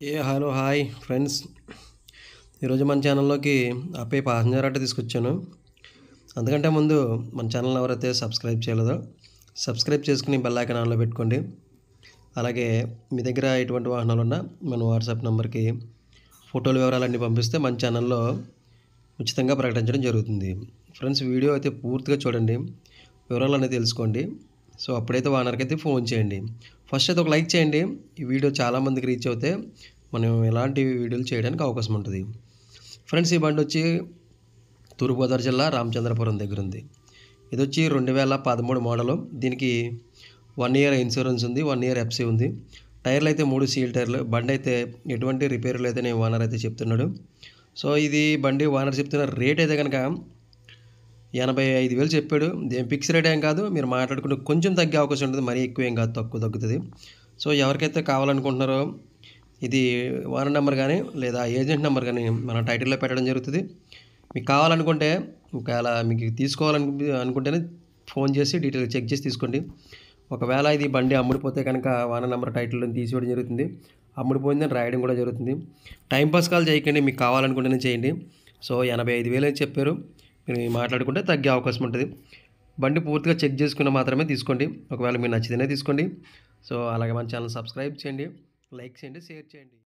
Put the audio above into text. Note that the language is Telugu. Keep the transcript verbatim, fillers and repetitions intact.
ఏ హలో హాయ్ ఫ్రెండ్స్. ఈరోజు మన ఛానల్లోకి అప్పే ప్యాసింజర్ ఆటో తీసుకొచ్చాను. అందుకంటే ముందు మన ఛానల్ ఎవరైతే సబ్స్క్రైబ్ చేయలేదో సబ్స్క్రైబ్ చేసుకుని బెల్ ఐకాన్ ఆన్లో పెట్టుకోండి. అలాగే మీ దగ్గర ఎటువంటి వాహనాలు ఉన్నా మన వాట్సాప్ నెంబర్కి ఫోటోలు వివరాలన్నీ పంపిస్తే మన ఛానల్లో ఉచితంగా ప్రకటించడం జరుగుతుంది. ఫ్రెండ్స్, వీడియో అయితే పూర్తిగా చూడండి, వివరాలు అనేది తెలుసుకోండి. సో అప్పుడైతే ఓనర్కి అయితే ఫోన్ చేయండి. ఫస్ట్ అయితే ఒక లైక్ చేయండి. ఈ వీడియో చాలామందికి రీచ్ అవుతే మనం ఎలాంటి వీడియోలు చేయడానికి అవకాశం ఉంటుంది. ఫ్రెండ్స్, ఈ బండి వచ్చి తూర్పుగోదావరి జిల్లా రామచంద్రపురం దగ్గర ఉంది. ఇది వచ్చి రెండు వేల పదమూడు మోడలు. దీనికి వన్ ఇయర్ ఇన్సూరెన్స్ ఉంది, వన్ ఇయర్ ఎఫ్సీ ఉంది. టైర్లు అయితే మూడు సీల్ టైర్లు. బండి అయితే ఎటువంటి రిపేర్లు అయితే నేను ఓనర్ అయితే చెప్తున్నాడు. సో ఇది బండి ఓనర్ చెప్తున్న రేట్ అయితే కనుక ఎనభై ఐదు వేలు చెప్పాడు. దేని ఫిక్స్ రేట్ ఏం కాదు, మీరు మాట్లాడుకుంటే కొంచెం తగ్గే అవకాశం ఉంటుంది, మరీ ఎక్కువ ఏం కాదు, తక్కువ తగ్గుతుంది. సో ఎవరికైతే కావాలనుకుంటున్నారో ఇది ఓనర్ నెంబర్ కానీ లేదా ఏజెంట్ నెంబర్ కానీ మన టైటిల్లో పెట్టడం జరుగుతుంది. మీకు కావాలనుకుంటే ఒకవేళ మీకు తీసుకోవాలను అనుకుంటేనే ఫోన్ చేసి డీటెయిల్ చెక్ చేసి తీసుకోండి. ఒకవేళ ఇది బండి అమ్ముడిపోతే కనుక ఓనర్ నెంబర్ టైటిల్లో తీసివ్వడం జరుగుతుంది. అమ్ముడిపోయిందని రాయడం కూడా జరుగుతుంది. టైంపాస్ కాల్ చేయకండి, మీకు కావాలనుకుంటేనే చేయండి. సో ఎనభై ఐదు వేలు అయితే చెప్పారు, మీరు మాట్లాడుకుంటే తగ్గే అవకాశం ఉంటుంది. బండి పూర్తిగా చెక్ చేసుకున్న మాత్రమే తీసుకోండి. ఒకవేళ మీరు నచ్చితేనే తీసుకోండి. సో అలాగే మన ఛానల్ సబ్స్క్రైబ్ చేయండి, లైక్ చేయండి, షేర్ చేయండి.